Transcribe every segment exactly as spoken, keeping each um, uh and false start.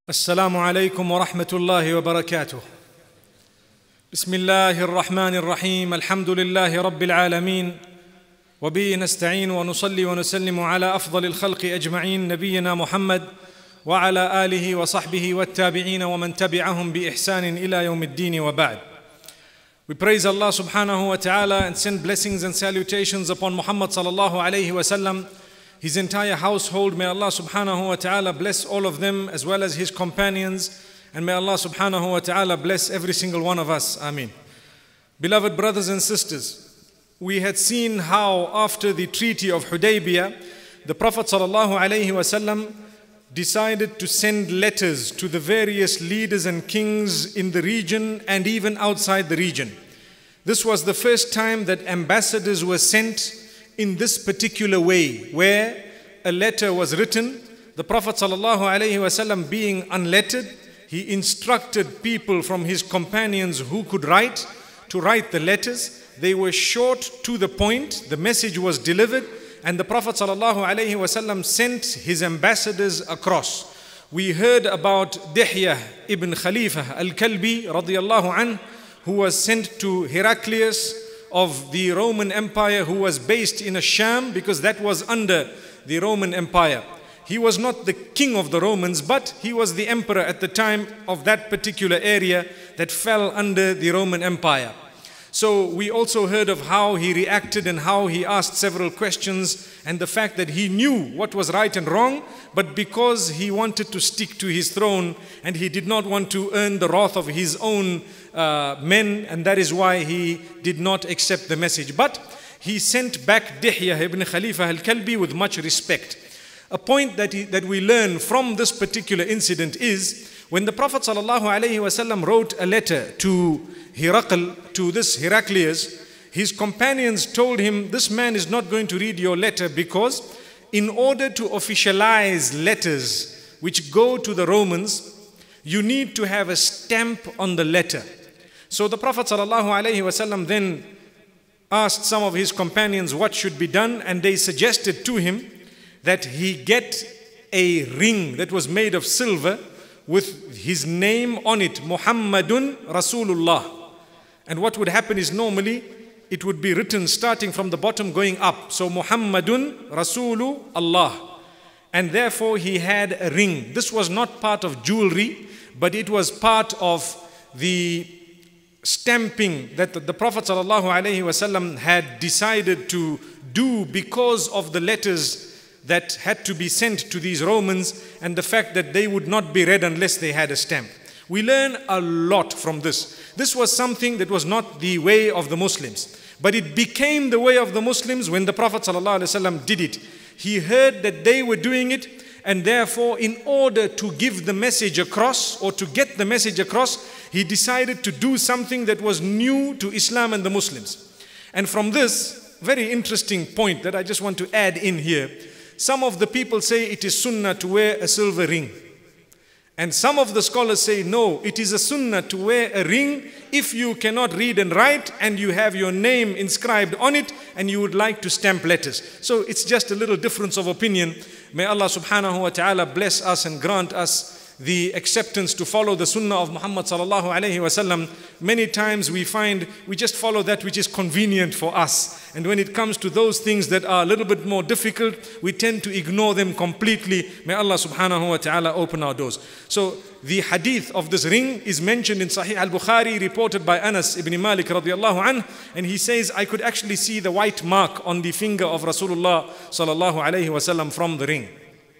السلام عليكم ورحمة الله وبركاته. بسم الله الرحمن الرحيم. الحمد لله رب العالمين، وبه نستعين ونصلي ونسلم على أفضل الخلق أجمعين، نبينا محمد وعلى آله وصحبه والتابعين ومن تبعهم بإحسان إلى يوم الدين وبعد. We praise Allah subhanahu wa ta'ala and send blessings and salutations upon Muhammad sallallahu alayhi wa sallam, his entire household. May Allah subhanahu wa ta'ala bless all of them as well as his companions, and may Allah subhanahu wa ta'ala bless every single one of us. Ameen. Beloved brothers and sisters, we had seen how after the treaty of Hudaybiyah, the Prophet sallallahu alayhi wa sallam decided to send letters to the various leaders and kings in the region and even outside the region. This was the first time that ambassadors were sent in this particular way, where a letter was written. The Prophet ﷺ, being unlettered, he instructed people from his companions who could write to write the letters. They were short, to the point, the message was delivered, and the Prophet ﷺ sent his ambassadors across. We heard about Dihya ibn Khalifa al-Kalbi radiyallahu anh, who was sent to Heraclius of the Roman Empire, who was based in Sham, because that was under the Roman Empire. He was not the king of the Romans, but he was the emperor at the time of that particular area that fell under the Roman Empire. So we also heard of how he reacted and how he asked several questions, and the fact that he knew what was right and wrong, but because he wanted to stick to his throne and he did not want to earn the wrath of his own uh, men, and that is why he did not accept the message. But he sent back Dihya ibn Khalifa al-Kalbi with much respect. A point that, he, that we learn from this particular incident is when the Prophet ﷺ wrote a letter to Herakl, to this Heraclius, his companions told him, this man is not going to read your letter, because in order to officialize letters which go to the Romans, you need to have a stamp on the letter. So the Prophet ﷺ then asked some of his companions what should be done, and they suggested to him that he get a ring that was made of silver with his name on it, Muhammadun Rasulullah. And what would happen is, normally it would be written starting from the bottom going up. So Muhammadun Rasulullah. And therefore he had a ring. This was not part of jewelry, but it was part of the stamping that the Prophet ﷺ had decided to do because of the letters that had to be sent to these Romans, and the fact that they would not be read unless they had a stamp. We learn a lot from this. This was something that was not the way of the Muslims, but it became the way of the Muslims when the Prophet ﷺ did it. He heard that they were doing it, and therefore in order to give the message across, or to get the message across, he decided to do something that was new to Islam and the Muslims. And from this very interesting point that I just want to add in here, some of the people say it is sunnah to wear a silver ring. And some of the scholars say, no, it is a sunnah to wear a ring if you cannot read and write and you have your name inscribed on it and you would like to stamp letters. So it's just a little difference of opinion. May Allah subhanahu wa ta'ala bless us and grant us the acceptance to follow the sunnah of Muhammad sallallahu alayhi wa sallam. Many times we find we just follow that which is convenient for us. And when it comes to those things that are a little bit more difficult, we tend to ignore them completely. May Allah subhanahu wa ta'ala open our doors. So the hadith of this ring is mentioned in Sahih al-Bukhari, reported by Anas ibn Malik radiyallahu anh, and he says, I could actually see the white mark on the finger of Rasulullah sallallahu alayhi wa sallam from the ring.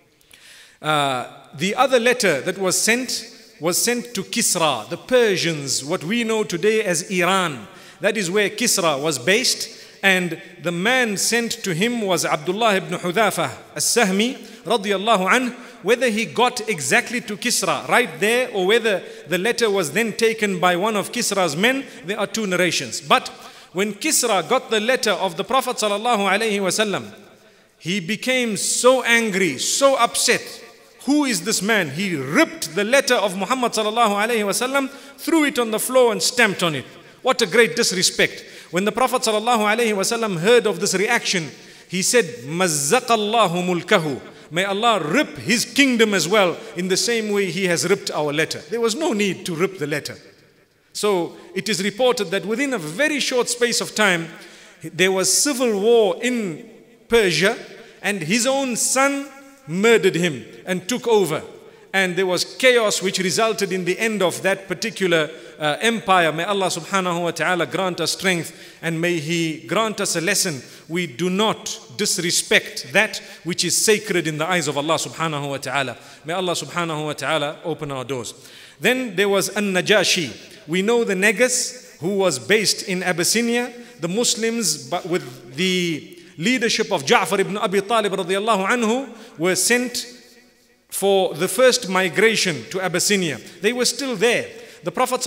Uh, the other letter that was sent was sent to Kisra, the Persians, what we know today as Iran. That is where Kisra was based. And the man sent to him was Abdullah ibn Hudhafa as-Sahmi radiyallahu anh. Whether he got exactly to Kisra right there, or whether the letter was then taken by one of Kisra's men, there are two narrations. But when Kisra got the letter of the Prophet sallallahu alaihi wasallam, he became so angry, so upset. Who is this man? He ripped the letter of Muhammad sallallahu alaihi wasallam, threw it on the floor and stamped on it. What a great disrespect. When the Prophet sallallahu alaihi wasallam heard of this reaction, he said, Mazzaqallahu mulkahu. may Allah rip his kingdom as well in the same way he has ripped our letter. There was no need to rip the letter. So it is reported that within a very short space of time, there was civil war in Persia, and his own son murdered him and took over. And there was chaos which resulted in the end of that particular uh, empire. May Allah subhanahu wa ta'ala grant us strength, and may He grant us a lesson. We do not disrespect that which is sacred in the eyes of Allah subhanahu wa ta'ala. May Allah subhanahu wa ta'ala open our doors. Then there was An-Najashi. We know the Negus, who was based in Abyssinia. The Muslims, but with the leadership of Ja'far ibn Abi Talib radiallahu anhu, were sent for the first migration to Abyssinia. They were still there. The Prophet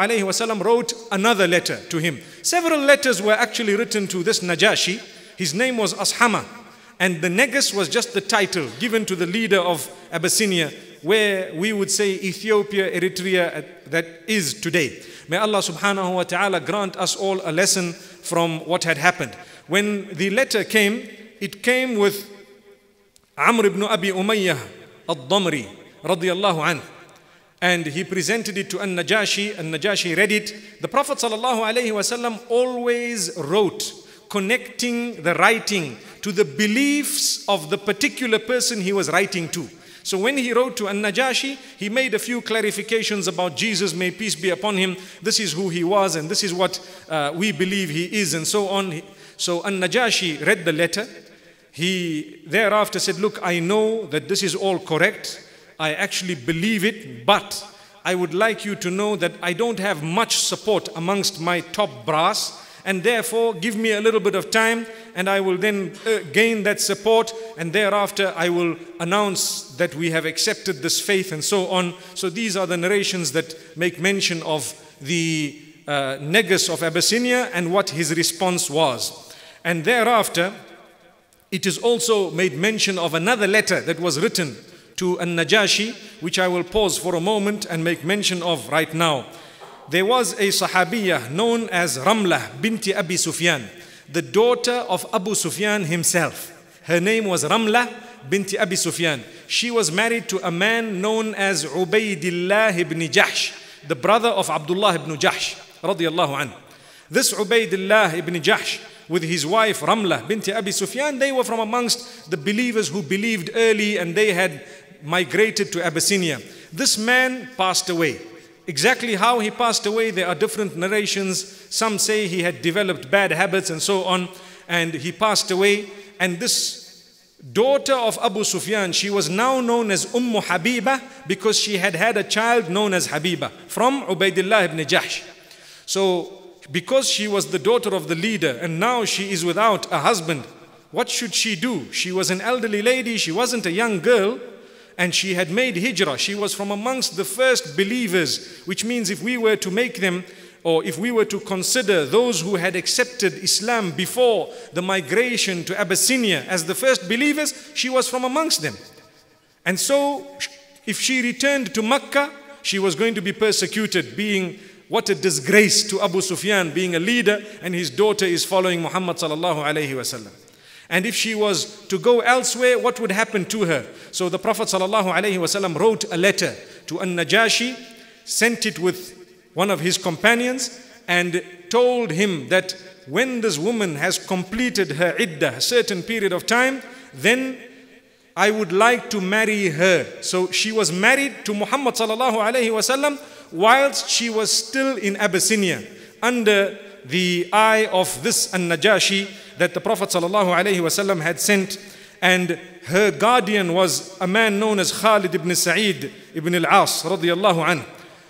ﷺ wrote another letter to him. Several letters were actually written to this Najashi. His name was Ashama, and the Negus was just the title given to the leader of Abyssinia, where we would say Ethiopia, Eritrea, that is today. May Allah subhanahu wa ta'ala grant us all a lesson from what had happened. When the letter came, it came with Amr ibn Abi Umayyah al-Damri radiyallahu anhu, and he presented it to An-Najashi. An-Najashi read it. The Prophet sallallahu alaihi wasallam always wrote, connecting the writing to the beliefs of the particular person he was writing to. So when he wrote to An-Najashi, he made a few clarifications about Jesus, may peace be upon him. This is who he was, and this is what uh, we believe he is, and so on. So An-Najashi read the letter. He thereafter said, look, I know that this is all correct. I actually believe it, but I would like you to know that I don't have much support amongst my top brass, and therefore give me a little bit of time, and I will then uh, gain that support, and thereafter I will announce that we have accepted this faith, and so on. So these are the narrations that make mention of the uh, Negus of Abyssinia and what his response was. And thereafter, it is also made mention of another letter that was written to An-Najashi, which I will pause for a moment and make mention of right now. There was a Sahabiyah known as Ramlah binti Abi Sufyan, the daughter of Abu Sufyan himself. Her name was Ramlah binti Abi Sufyan. She was married to a man known as Ubaydillah ibn Jahsh, the brother of Abdullah ibn Jahsh radiyallahu anhu. This Ubaydillah ibn Jahsh, with his wife Ramlah binti Abi Sufyan, they were from amongst the believers who believed early, and they had migrated to Abyssinia. This man passed away. Exactly how he passed away, there are different narrations. Some say he had developed bad habits and so on, and he passed away. And this daughter of Abu Sufyan, she was now known as Ummu Habiba, because she had had a child known as Habiba from Ubaydillah ibn Jahsh. So because she was the daughter of the leader, and now she is without a husband, what should she do? She was an elderly lady, she wasn't a young girl, and she had made hijrah. She was from amongst the first believers, which means if we were to make them, or if we were to consider those who had accepted Islam before the migration to Abyssinia as the first believers, she was from amongst them. And so if she returned to Mecca, she was going to be persecuted, being what a disgrace to Abu Sufyan, being a leader and his daughter is following Muhammad sallallahu alayhi wasallam. And if she was to go elsewhere, what would happen to her? So the Prophet sallallahu alayhi wasallam wrote a letter to An-Najashi, sent it with one of his companions, and told him that when this woman has completed her iddah, a certain period of time, then I would like to marry her. So she was married to Muhammad sallallahu alayhi wasallam whilst she was still in Abyssinia, under the eye of this An-Najashi that the Prophet sallallahu alayhi wasallam had sent. And her guardian was a man known as Khalid ibn Sa'id ibn al-As radiyallahu anhu.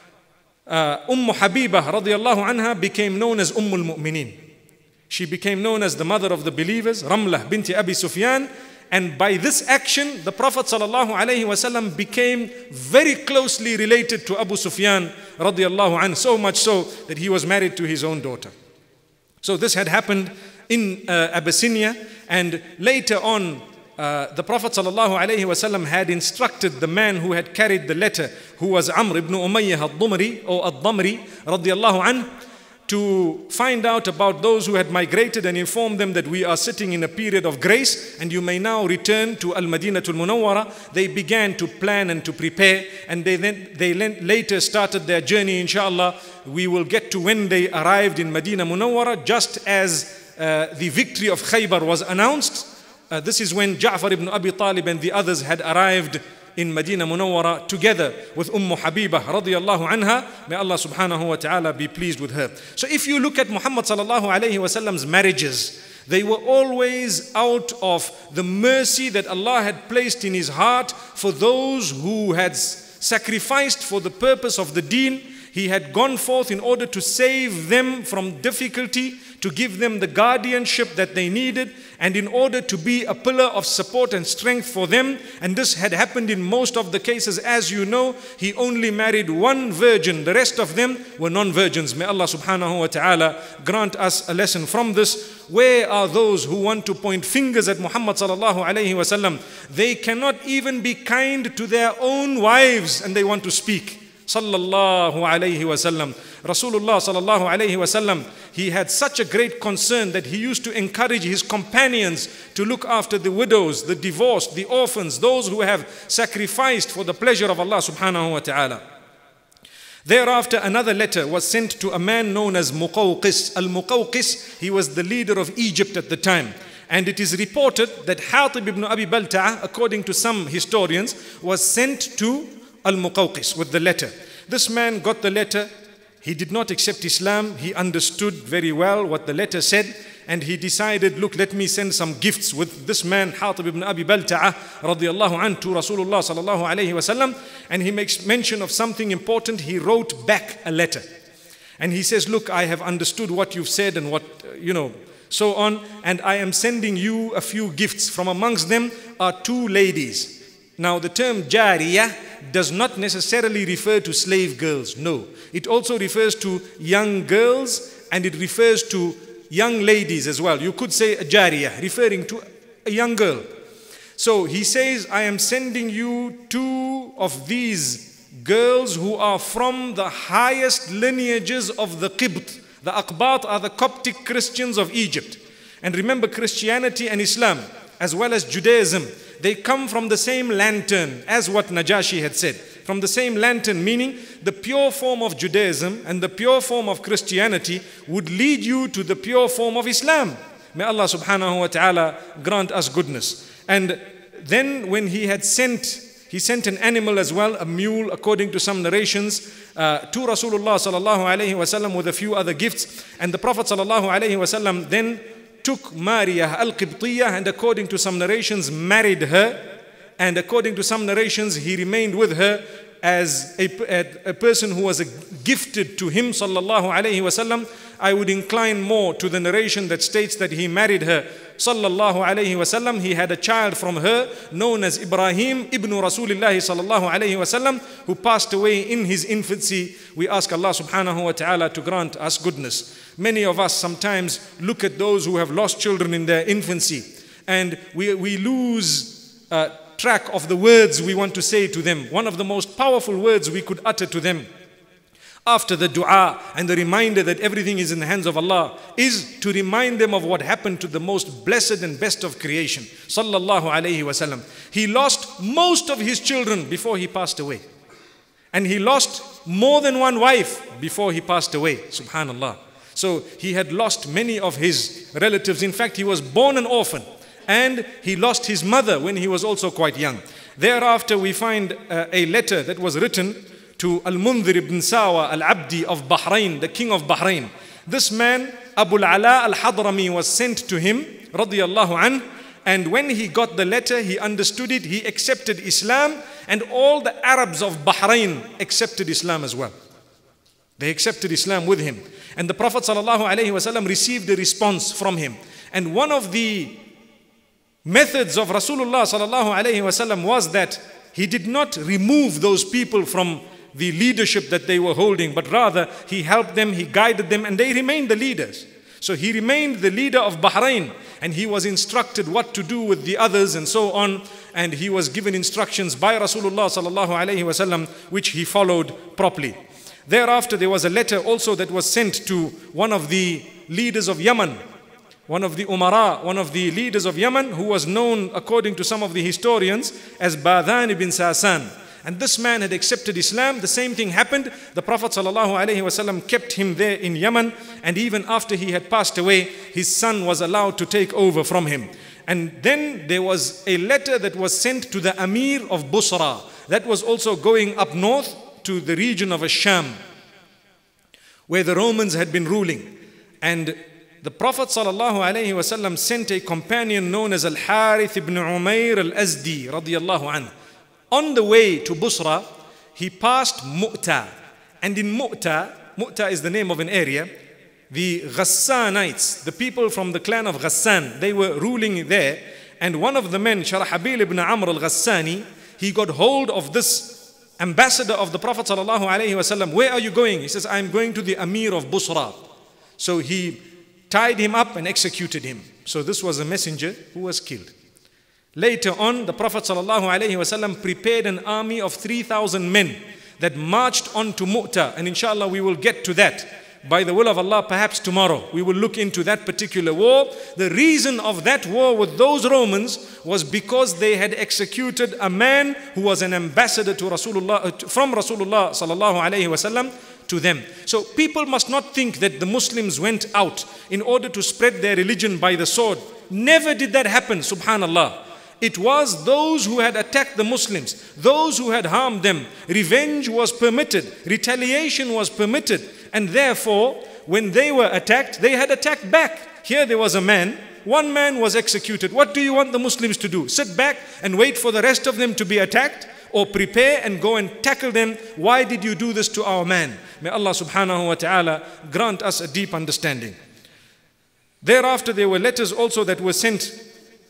Uh, Umm Habiba radiyallahu anha became known as Umm al-Mu'mineen. She became known as the mother of the believers, Ramlah binti Abi Sufyan. And by this action, the Prophet sallallahu alaihi wasallam became very closely related to Abu Sufyan radiyallahu anhu, so much so that he was married to his own daughter. So this had happened in uh, Abyssinia, and later on, uh, the Prophet sallallahu alaihi wasallam had instructed the man who had carried the letter, who was Amr ibn Umayyah al-Dumri or al-Damri radiyallahu anhu, to find out about those who had migrated and inform them that we are sitting in a period of grace and you may now return to Al-Madinatul Munawwara. They began to plan and to prepare, and they then they later started their journey, inshallah. We will get to when they arrived in Madinah Munawwara, just as uh, the victory of Khaybar was announced. Uh, this is when Ja'far ibn Abi Talib and the others had arrived in Madinah Munawwara together with Umm Habibah radiyallahu anha. May Allah subhanahu wa ta'ala be pleased with her. So if you look at Muhammad sallallahu alayhi wa sallam's marriages, they were always out of the mercy that Allah had placed in his heart for those who had sacrificed for the purpose of the deen. He had gone forth in order to save them from difficulty, to give them the guardianship that they needed, and in order to be a pillar of support and strength for them. And this had happened in most of the cases. As you know, he only married one virgin. The rest of them were non-virgins. May Allah subhanahu wa ta'ala grant us a lesson from this. Where are those who want to point fingers at Muhammad sallallahu alayhi wa sallam? They cannot even be kind to their own wives and they want to speak. Sallallahu alayhi wa sallam. Rasulullah sallallahu alayhi wa sallam, he had such a great concern that he used to encourage his companions to look after the widows, the divorced, the orphans, those who have sacrificed for the pleasure of Allah subhanahu wa ta'ala. Thereafter, another letter was sent to a man known as Muqawqis. Al-Muqawqis, he was the leader of Egypt at the time. And it is reported that Hatib ibn Abi Balta'a, according to some historians, was sent to Al-Muqawqis with the letter. This man got the letter. He did not accept Islam. He understood very well what the letter said, and he decided, look, let me send some gifts with this man Hatib ibn Abi Balta'a radiyallahu anhu to Rasulullah sallallahu alayhi wa sallam. And he makes mention of something important. He wrote back a letter, and he says, look, I have understood what you've said and what, you know, so on, and I am sending you a few gifts. From amongst them are two ladies. Now the term jariyah does not necessarily refer to slave girls. No, it also refers to young girls, and it refers to young ladies as well. You could say a jariyah, referring to a young girl. So he says, I am sending you two of these girls who are from the highest lineages of the Qibt. The Aqbat are the Coptic Christians of Egypt. And remember, Christianity and Islam, as well as Judaism, they come from the same lantern, as what Najashi had said. From the same lantern, meaning the pure form of Judaism and the pure form of Christianity would lead you to the pure form of Islam. May Allah subhanahu wa ta'ala grant us goodness. And then when he had sent, he sent an animal as well, a mule, according to some narrations, uh, to Rasulullah sallallahu alayhi wa sallam with a few other gifts. And the Prophet sallallahu alayhi wa sallam then took Maria al-Qibtiyah, and according to some narrations married her, and according to some narrations he remained with her as a, a, a person who was a, gifted to him sallallahu alayhi wa sallam. I would incline more to the narration that states that he married her sallallahu alayhi wa sallam. He had a child from her known as Ibrahim ibn Rasulullah sallallahu alayhi wa sallam, who passed away in his infancy. We ask Allah subhanahu wa ta'ala to grant us goodness. Many of us sometimes look at those who have lost children in their infancy, and we, we lose uh, track of the words we want to say to them. One of the most powerful words we could utter to them after the dua and the reminder that everything is in the hands of Allah is to remind them of what happened to the most blessed and best of creation, sallallahu alayhi wa sallam. He lost most of his children before he passed away, and he lost more than one wife before he passed away, subhanallah. So he had lost many of his relatives. In fact, he was born an orphan, and he lost his mother when he was also quite young. Thereafter, we find uh, a letter that was written to Al-Mundhir ibn Sawa al-Abdi of Bahrain, the king of Bahrain. This man, Abu al-Ala al-Hadrami, was sent to him, radiyallahu anhu, and when he got the letter, he understood it, he accepted Islam, and all the Arabs of Bahrain accepted Islam as well. They accepted Islam with him. And the Prophet ﷺ received a response from him. And one of the methods of Rasulullah ﷺ was that he did not remove those people from the leadership that they were holding, but rather he helped them, he guided them, and they remained the leaders. So he remained the leader of Bahrain, and he was instructed what to do with the others and so on. And he was given instructions by Rasulullah ﷺ, which he followed properly. Thereafter, there was a letter also that was sent to one of the leaders of Yemen, one of the Umara, one of the leaders of Yemen, who was known, according to some of the historians, as Badhan ibn Sasan. And this man had accepted Islam. The same thing happened. The Prophet ﷺ kept him there in Yemen, and even after he had passed away, his son was allowed to take over from him. And then there was a letter that was sent to the Amir of Busra. That was also going up north to the region of Asham, where the Romans had been ruling. And the Prophet ﷺ sent a companion known as Al-Harith ibn Umayr al-Azdi radiyallahu anhu. On the way to Busra, he passed Mu'ta. And in Mu'ta, Mu'ta is the name of an area, the Ghassanites, the people from the clan of Ghassan, they were ruling there. And one of the men, Sharahabil ibn Amr al-Ghassani, he got hold of this ambassador of the Prophet ﷺ. Where are you going? He says, I'm going to the Amir of Busra. So he tied him up and executed him. So this was a messenger who was killed. Later on, the Prophet ﷺ prepared an army of three thousand men that marched on to Mu'ta. And inshallah, we will get to that. By the will of Allah, perhaps tomorrow, we will look into that particular war. The reason of that war with those Romans was because they had executed a man who was an ambassador to Rasulullah, from Rasulullah sallallahu alaihi wasallam to them. So people must not think that the Muslims went out in order to spread their religion by the sword. Never did that happen, subhanallah. It was those who had attacked the Muslims, those who had harmed them. Revenge was permitted, retaliation was permitted, and therefore, when they were attacked, they had attacked back. Here there was a man, one man was executed. What do you want the Muslims to do? Sit back and wait for the rest of them to be attacked? Or prepare and go and tackle them? Why did you do this to our man? May Allah subhanahu wa ta'ala grant us a deep understanding. Thereafter, there were letters also that were sent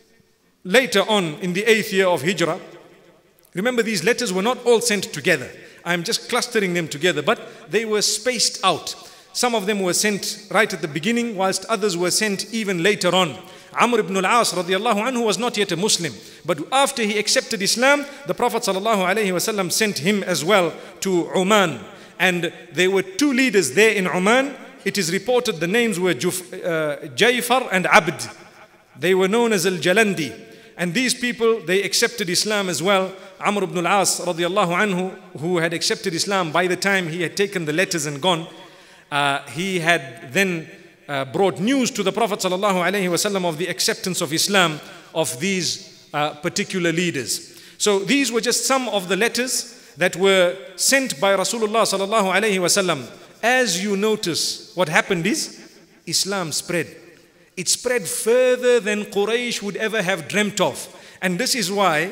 later on in the eighth year of Hijrah. Remember, these letters were not all sent together. I'm just clustering them together, but they were spaced out. Some of them were sent right at the beginning, whilst others were sent even later on. Amr ibn al-As radiallahu anhu was not yet a Muslim, but after he accepted Islam, the Prophet sallallahu alaihi wasallam sent him as well to Oman. And there were two leaders there in Oman. It is reported the names were Juf, uh, Jayfar and Abd. They were known as Al-Jalandi. And these people, they accepted Islam as well. Amr ibn al-As radiallahu anhu, who had accepted Islam by the time he had taken the letters and gone, uh, he had then uh, brought news to the Prophet sallallahu alaihi wasallam of the acceptance of Islam of these uh, particular leaders. So these were just some of the letters that were sent by Rasulullah sallallahu alaihi wasallam. As you notice, what happened is Islam spread. It spread further than Quraysh would ever have dreamt of. And this is why,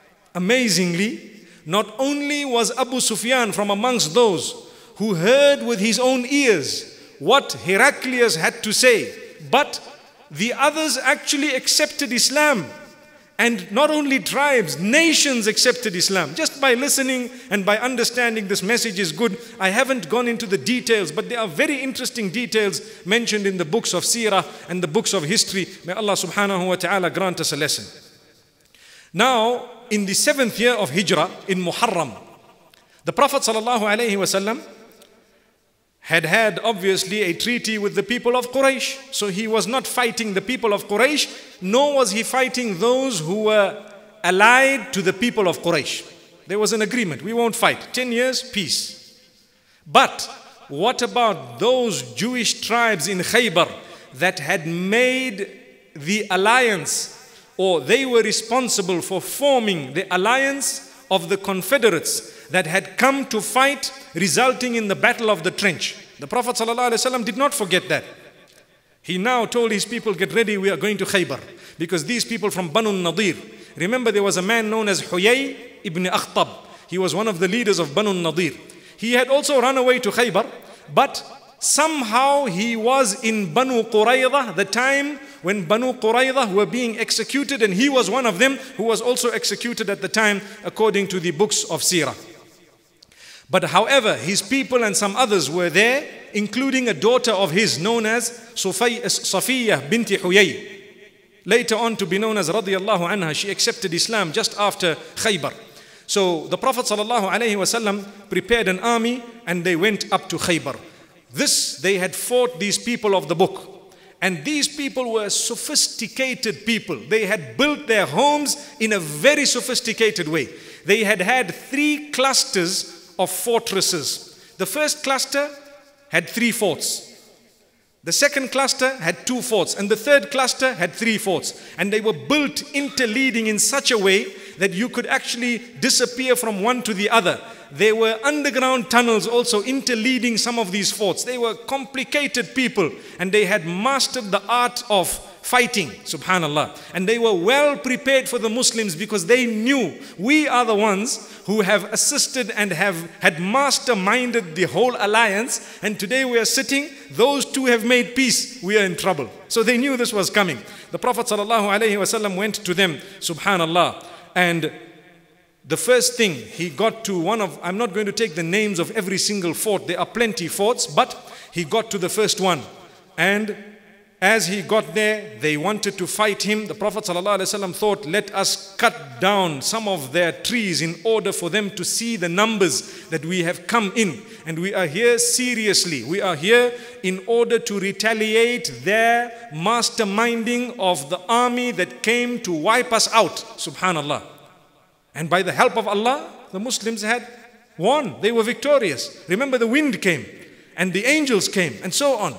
amazingly, not only was Abu Sufyan from amongst those who heard with his own ears what Heraclius had to say, but the others actually accepted Islam. And not only tribes, nations accepted Islam. Just by listening and by understanding this message is good. I haven't gone into the details, but there are very interesting details mentioned in the books of Seerah and the books of history. May Allah subhanahu wa ta'ala grant us a lesson. Now, in the seventh year of Hijrah, in Muharram, the Prophet sallallahu alaihi wasallam had had obviously a treaty with the people of Quraysh. So he was not fighting the people of Quraysh, nor was he fighting those who were allied to the people of Quraysh. There was an agreement, we won't fight. Ten years, peace. But what about those Jewish tribes in Khaybar that had made the alliance, or they were responsible for forming the alliance of the Confederates that had come to fight, resulting in the Battle of the Trench? The Prophet ﷺ did not forget that. He now told his people, get ready, we are going to Khaybar. Because these people from Banu Nadir, remember there was a man known as Huyay ibn Akhtab. He was one of the leaders of Banu Nadir. He had also run away to Khaybar, but somehow he was in Banu Qurayza, the time when Banu Qurayza were being executed, and he was one of them who was also executed at the time, according to the books of Seerah. But however, his people and some others were there, including a daughter of his known as Safiyyah binti Huyay. Later on to be known as radiyallahu anha, she accepted Islam just after Khaybar. So the Prophet ﷺ prepared an army and they went up to Khaybar. This, they had fought these people of the book. And these people were sophisticated people. They had built their homes in a very sophisticated way. They had had three clusters of fortresses. The first cluster had three forts. The second cluster had two forts, and the third cluster had three forts. And they were built interleading in such a way that you could actually disappear from one to the other. There were underground tunnels also interleading some of these forts. They were complicated people, and they had mastered the art of fighting, subhanallah. And they were well prepared for the Muslims because they knew we are the ones who have assisted and have had masterminded the whole alliance. And today we are sitting, those two have made peace, we are in trouble. So they knew this was coming. The Prophet ﷺ went to them, subhanallah. And the first thing, he got to one of, I'm not going to take the names of every single fort. There are plenty forts, but he got to the first one. And as he got there, they wanted to fight him. The Prophet ﷺ thought, let us cut down some of their trees in order for them to see the numbers that we have come in. And we are here seriously. We are here in order to retaliate their masterminding of the army that came to wipe us out. Subhanallah. And by the help of Allah, the Muslims had won. They were victorious. Remember, the wind came and the angels came and so on.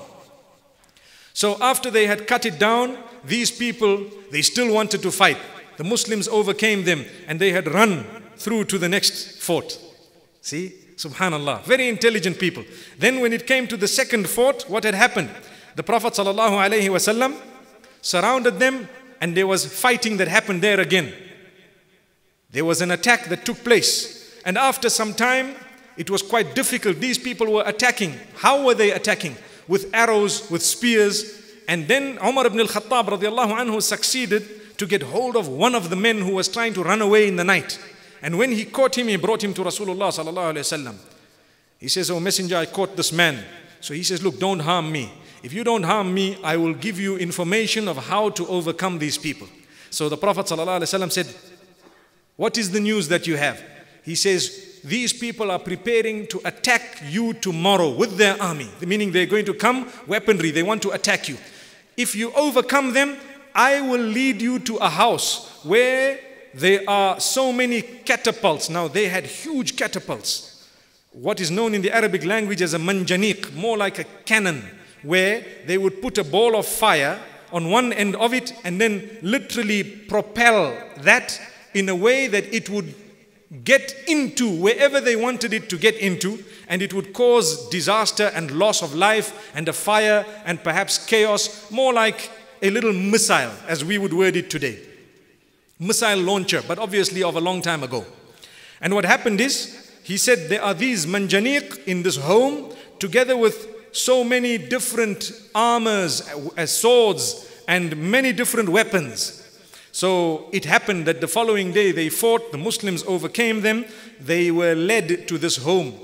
So after they had cut it down, these people, they still wanted to fight. The Muslims overcame them and they had run through to the next fort. See, subhanallah, very intelligent people. Then when it came to the second fort, what had happened? The Prophet ﷺ surrounded them and there was fighting that happened there again. There was an attack that took place. And after some time, it was quite difficult. These people were attacking. How were they attacking? With arrows, with spears. And then Umar ibn al-Khattab radiallahu anhu succeeded to get hold of one of the men who was trying to run away in the night. And when he caught him, he brought him to Rasulullah sallallahu alayhi wasallam. He says, "Oh Messenger, I caught this man." So he says, "Look, don't harm me. If you don't harm me, I will give you information of how to overcome these people." So the Prophet sallallahu alayhi wasallam said, "What is the news that you have?" He says, "These people are preparing to attack you tomorrow with their army." Meaning they're going to come, weaponry, they want to attack you. If you overcome them, I will lead you to a house where there are so many catapults. Now they had huge catapults. What is known in the Arabic language as a manjaniq, more like a cannon, where they would put a ball of fire on one end of it and then literally propel that in a way that it would get into wherever they wanted it to get into, and it would cause disaster and loss of life and a fire and perhaps chaos, more like a little missile as we would word it today. Missile launcher, but obviously of a long time ago. And what happened is, he said there are these manjaniq in this home together with so many different armors, uh, swords and many different weapons. So it happened that the following day they fought, the Muslims overcame them, they were led to this home.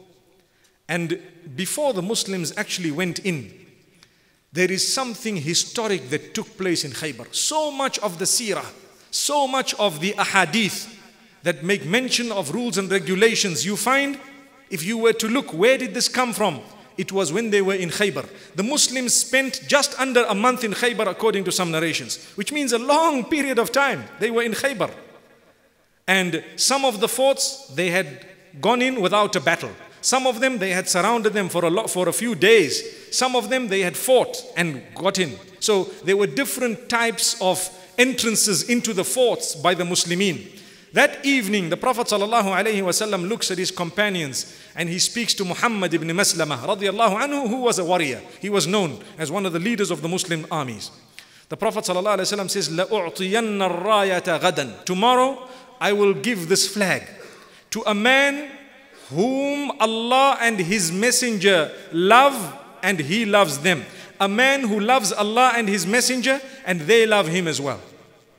And before the Muslims actually went in, there is something historic that took place in Khaybar. So much of the seerah, so much of the ahadith that make mention of rules and regulations, you find, if you were to look, where did this come from? It was when they were in Khaybar. The Muslims spent just under a month in Khaybar according to some narrations, which means a long period of time. They were in Khaybar. And some of the forts, they had gone in without a battle. Some of them, they had surrounded them for a, lot, for a few days. Some of them, they had fought and got in. So there were different types of entrances into the forts by the Muslimin. That evening, the Prophet ﷺ looks at his companions and he speaks to Muhammad ibn Maslamah radiallahu anhu, who was a warrior. He was known as one of the leaders of the Muslim armies. The Prophet ﷺ says, لَأُعْطِيَنَّ الرَّايَةَ غَدًا. Tomorrow, I will give this flag to a man whom Allah and His Messenger love and he loves them. A man who loves Allah and His Messenger and they love him as well.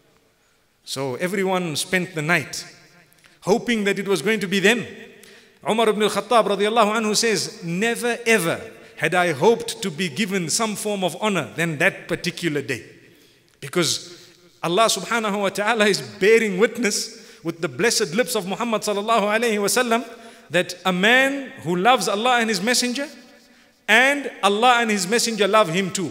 So everyone spent the night hoping that it was going to be them. Umar ibn al-Khattab radiallahu anhu says, never ever had I hoped to be given some form of honor than that particular day. Because Allah subhanahu wa ta'ala is bearing witness with the blessed lips of Muhammad sallallahu alayhi wasallam that a man who loves Allah and His Messenger, and Allah and His Messenger love him too.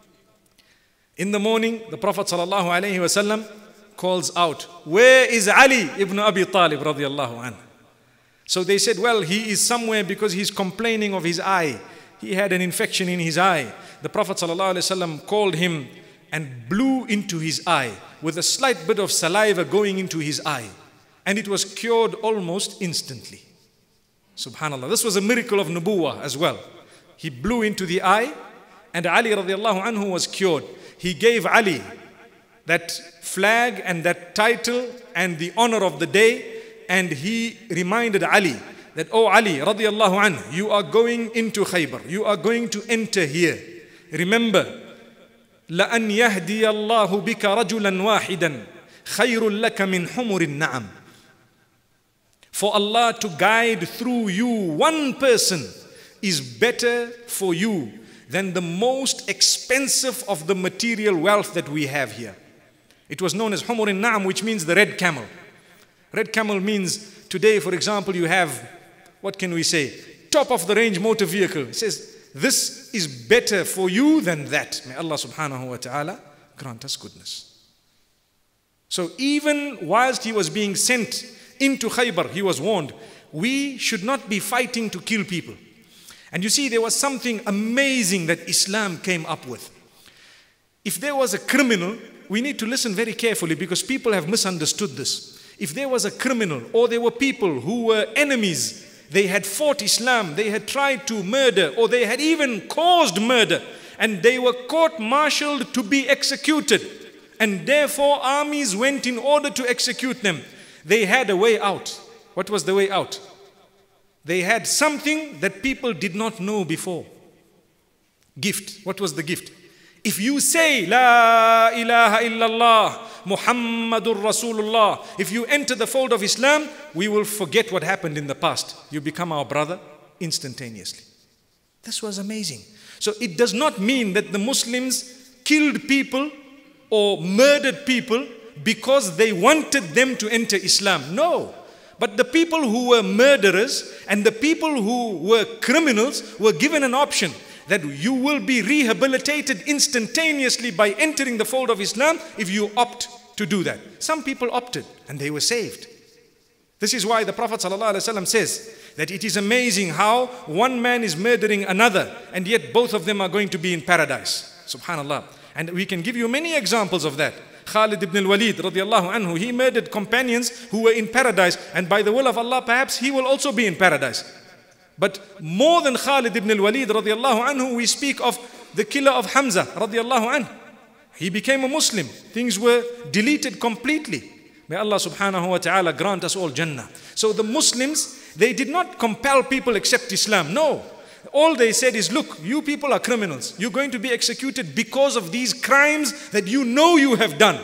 In the morning, the Prophet sallallahu alayhi wasallam calls out, "Where is Ali ibn Abi Talib radiyallahu anhu?" So they said, well, he is somewhere because he's complaining of his eye. He had an infection in his eye. The Prophet ﷺ called him and blew into his eye with a slight bit of saliva going into his eye. And it was cured almost instantly. Subhanallah. This was a miracle of nubuwah as well. He blew into the eye and Ali radiallahu anhu was cured. He gave Ali that flag and that title and the honor of the day. And he reminded Ali that, "Oh Ali radiallahu anhu, you are going into Khaybar. You are going to enter here. Remember, لَأَنْ يَهْدِيَ اللَّهُ بِكَ رَجُلًا وَاحِدًا خَيْرٌ لَكَ مِنْ حُمُرِ النَّعَمِ." For Allah to guide through you one person is better for you than the most expensive of the material wealth that we have here. It was known as Humur al-Na'am, which means the red camel. Red camel means today, for example, you have, what can we say, top of the range motor vehicle. It says, this is better for you than that. May Allah subhanahu wa ta'ala grant us goodness. So even whilst he was being sent into Khaybar, he was warned, we should not be fighting to kill people. And you see, there was something amazing that Islam came up with. If there was a criminal, we need to listen very carefully because people have misunderstood this. If there was a criminal or there were people who were enemies, they had fought Islam, they had tried to murder, or they had even caused murder, and they were court-martialed to be executed, and therefore armies went in order to execute them. They had a way out. What was the way out? They had something that people did not know before. Gift. What was the gift? If you say, La ilaha illallah, Muhammadur Rasulullah, if you enter the fold of Islam, we will forget what happened in the past. You become our brother instantaneously. This was amazing. So it does not mean that the Muslims killed people or murdered people because they wanted them to enter Islam. No. But the people who were murderers and the people who were criminals were given an option that you will be rehabilitated instantaneously by entering the fold of Islam if you opt to do that. Some people opted and they were saved. This is why the Prophet ﷺ says that it is amazing how one man is murdering another and yet both of them are going to be in paradise. Subhanallah. And we can give you many examples of that. Khalid ibn al-Walid radiallahu anhu, he murdered companions who were in paradise, and by the will of Allah perhaps he will also be in paradise. But more than Khalid ibn al-Walid radiallahu anhu, we speak of the killer of Hamza radiallahu anhu. He became a Muslim. Things were deleted completely. May Allah subhanahu wa ta'ala grant us all Jannah. So the Muslims, they did not compel people accept Islam. No. All they said is, look, you people are criminals. You're going to be executed because of these crimes that you know you have done.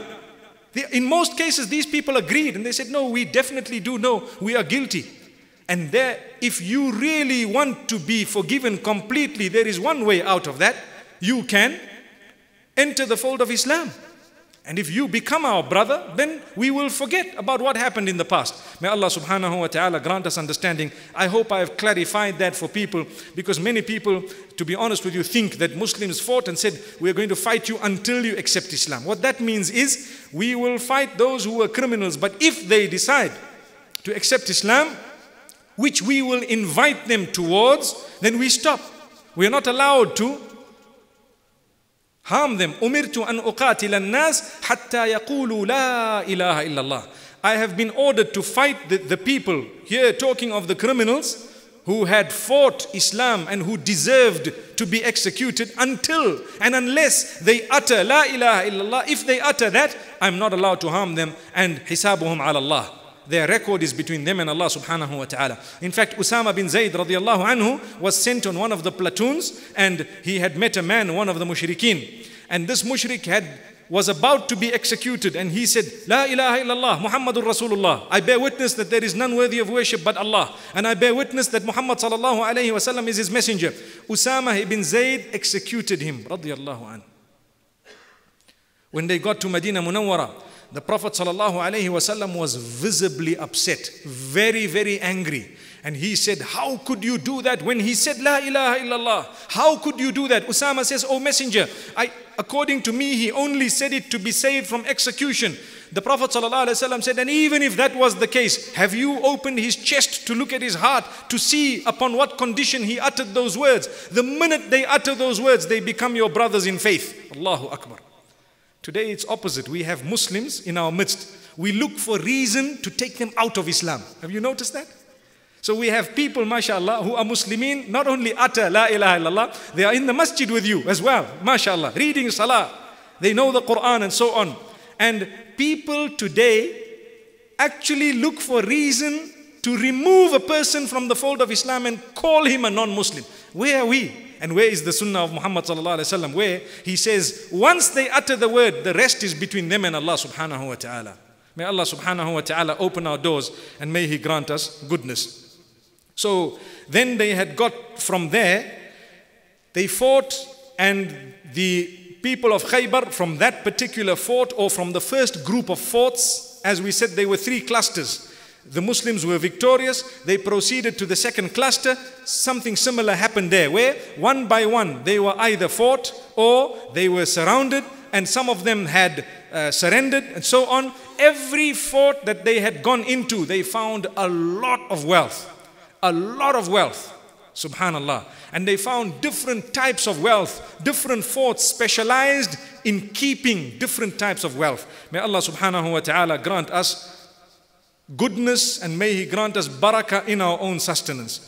In most cases, these people agreed and they said, no, we definitely do know we are guilty. And there, if you really want to be forgiven completely, there is one way out of that. You can enter the fold of Islam. And if you become our brother, then we will forget about what happened in the past. May Allah subhanahu wa ta'ala grant us understanding. I hope I have clarified that for people, because many people, to be honest with you, think that Muslims fought and said, we are going to fight you until you accept Islam. What that means is, we will fight those who are criminals, but if they decide to accept Islam, which we will invite them towards, then we stop. We are not allowed to harm them. Umirtu an uqatila an-nas hatta yaqulu la ilaha illallah. I have been ordered to fight the, the people, here talking of the criminals who had fought Islam and who deserved to be executed, until and unless they utter la ilaha illallah. If they utter that, I'm not allowed to harm them, and hisabuhum ala Allah. Their record is between them and Allah subhanahu wa ta'ala. In fact, Usama bin Zayd radiallahu anhu was sent on one of the platoons, and he had met a man, one of the mushrikeen. And this mushrik had, was about to be executed, and he said, La ilaha illallah, Muhammadur Rasulullah. I bear witness that there is none worthy of worship but Allah. And I bear witness that Muhammad sallallahu alayhi wa sallam is his messenger. Usama ibn Zayd executed him, radiallahu anhu. When they got to Medina Munawwara, the Prophet ﷺ was visibly upset, very, very angry. And he said, how could you do that when he said, La ilaha illallah? How could you do that? Usama says, oh messenger, I, according to me, he only said it to be saved from execution. The Prophet ﷺ said, and even if that was the case, have you opened his chest to look at his heart, to see upon what condition he uttered those words? The minute they utter those words, they become your brothers in faith. Allahu Akbar. Today it's opposite. We have Muslims in our midst. We look for reason to take them out of Islam. Have you noticed that? So we have people, mashallah, who are Muslimin, not only utter La ilaha illallah, they are in the masjid with you as well, mashallah, reading salah. They know the Quran and so on. And people today actually look for reason to remove a person from the fold of Islam and call him a non-Muslim. Where are we? And where is the sunnah of Muhammad sallallahu alaihi wasallam? Where he says, once they utter the word, the rest is between them and Allah subhanahu wa ta'ala. May Allah subhanahu wa ta'ala open our doors and may He grant us goodness. So then they had got from there, they fought, and the people of Khaybar from that particular fort, or from the first group of forts, as we said, they were three clusters. The Muslims were victorious. They proceeded to the second cluster. Something similar happened there, where one by one they were either fought or they were surrounded, and some of them had uh, surrendered and so on. Every fort that they had gone into, they found a lot of wealth. A lot of wealth, subhanallah. And they found different types of wealth. Different forts specialized in keeping different types of wealth. May Allah subhanahu wa ta'ala grant us goodness, and may He grant us barakah in our own sustenance.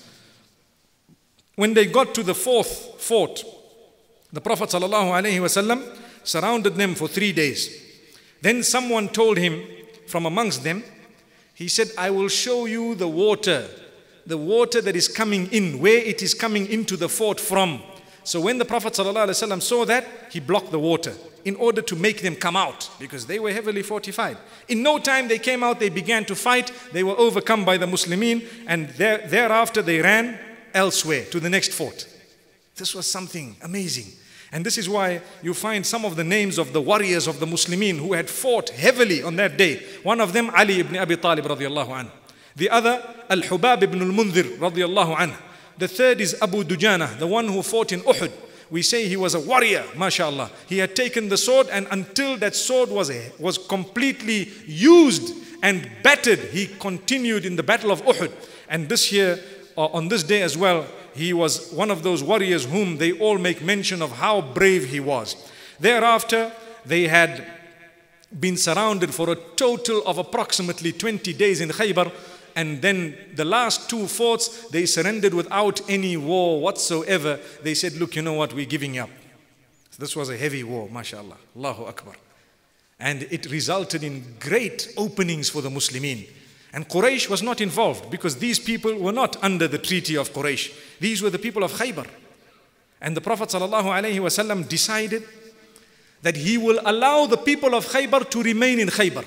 When they got to the fourth fort, the Prophet sallallahu alaihi wasallam surrounded them for three days. Then someone told him from amongst them, he said, I will show you the water. The water that is coming in, where it is coming into the fort from. So when the Prophet ﷺ saw that, he blocked the water in order to make them come out, because they were heavily fortified. In no time they came out, they began to fight, they were overcome by the Muslimin, and there, thereafter they ran elsewhere to the next fort. This was something amazing. And this is why you find some of the names of the warriors of the Muslimin who had fought heavily on that day. One of them, Ali ibn Abi Talib radiallahu anhu. The other, Al-Hubab ibn al-Mundhir radiyallahu anhu. The third is Abu Dujana, the one who fought in Uhud. We say he was a warrior, mashallah. He had taken the sword, and until that sword was, was completely used and battered, he continued in the battle of Uhud. And this year, uh, on this day as well, he was one of those warriors whom they all make mention of how brave he was. Thereafter, they had been surrounded for a total of approximately twenty days in Khaybar. And then the last two forts, they surrendered without any war whatsoever. They said, look, you know what, we're giving up. So this was a heavy war, mashallah. Allahu Akbar. And it resulted in great openings for the Muslimin. And Quraysh was not involved, because these people were not under the treaty of Quraysh. These were the people of Khaybar. And the Prophet ﷺ decided that he will allow the people of Khaybar to remain in Khaybar,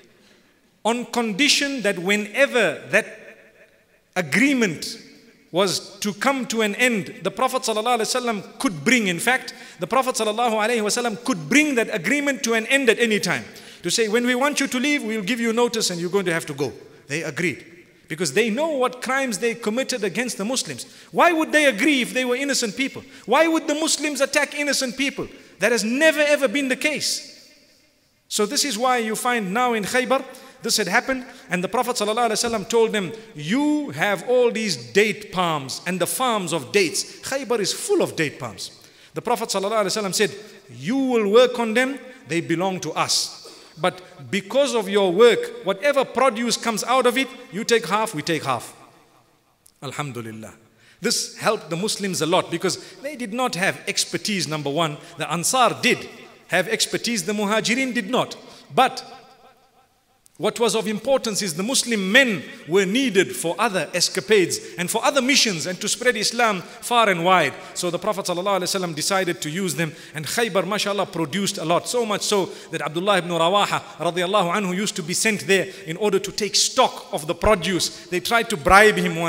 on condition that whenever that agreement was to come to an end, the Prophet ﷺ could bring, in fact, the Prophet ﷺ could bring that agreement to an end at any time. To say, when we want you to leave, we'll give you notice and you're going to have to go. They agreed, because they know what crimes they committed against the Muslims. Why would they agree if they were innocent people? Why would the Muslims attack innocent people? That has never ever been the case. So this is why you find now in Khaybar, this had happened, and the Prophet ﷺ told them, you have all these date palms and the farms of dates. Khaybar is full of date palms. The Prophet ﷺ said, you will work on them, they belong to us. But because of your work, whatever produce comes out of it, you take half, we take half. Alhamdulillah. This helped the Muslims a lot, because they did not have expertise, number one. The Ansar did have expertise, the Muhajirin did not. But what was of importance is the Muslim men were needed for other escapades and for other missions and to spread Islam far and wide. So the Prophet ﷺ decided to use them, and Khaybar, mashallah, produced a lot. So much so that Abdullah ibn Rawaha radiallahu anhu used to be sent there in order to take stock of the produce. They tried to bribe him once.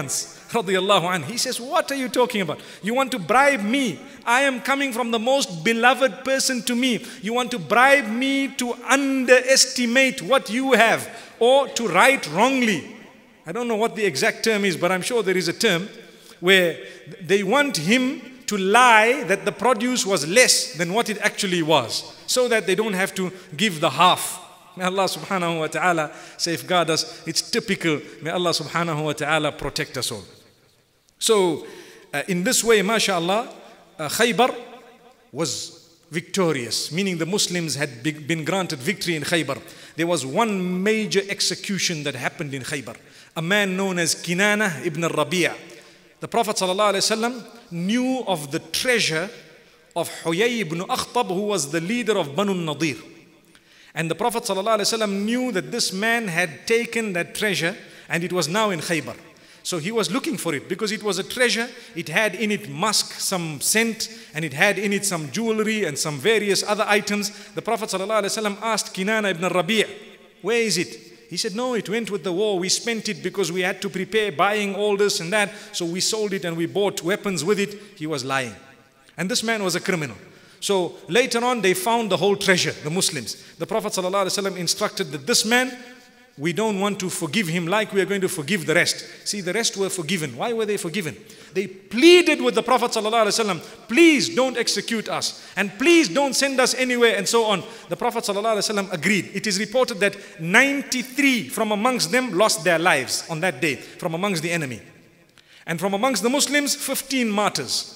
radiallahu anhu. He says, what are you talking about? You want to bribe me? I am coming from the most beloved person to me. You want to bribe me to underestimate what you have or to write wrongly. I don't know what the exact term is, but I'm sure there is a term where they want him to lie that the produce was less than what it actually was, so that they don't have to give the half. May Allah subhanahu wa ta'ala safeguard us. It's typical. May Allah subhanahu wa ta'ala protect us all. So uh, in this way, mashallah, uh, Khaybar was victorious, meaning the Muslims had been granted victory in Khaybar. There was one major execution that happened in Khaybar. A man known as Kinana ibn al-Rabi'. The Prophet ﷺ knew of the treasure of Huyay ibn Akhtab, who was the leader of Banu Nadir. And the Prophet ﷺ knew that this man had taken that treasure and it was now in Khaybar. So he was looking for it because it was a treasure. It had in it musk, some scent, and it had in it some jewelry and some various other items. The Prophet ﷺ asked Kinana ibn al-Rabi', where is it? He said, no, it went with the war. We spent it because we had to prepare buying all this and that. So we sold it and we bought weapons with it. He was lying. And this man was a criminal. So later on, they found the whole treasure, the Muslims. The Prophet ﷺ instructed that this man, we don't want to forgive him like we are going to forgive the rest. See, the rest were forgiven. Why were they forgiven? They pleaded with the Prophet ﷺ, please don't execute us. And please don't send us anywhere and so on. The Prophet ﷺ agreed. It is reported that ninety-three from amongst them lost their lives on that day, from amongst the enemy. And from amongst the Muslims, fifteen martyrs.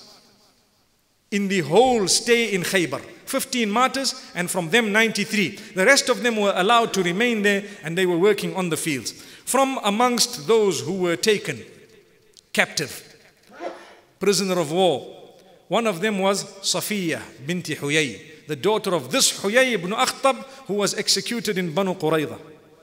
In the whole stay in Khaybar, fifteen martyrs, and from them ninety-three. The rest of them were allowed to remain there and they were working on the fields. From amongst those who were taken captive, prisoner of war, one of them was Safiya binti Huyay, the daughter of this Huyay ibn Akhtab, who was executed in Banu Qurayza.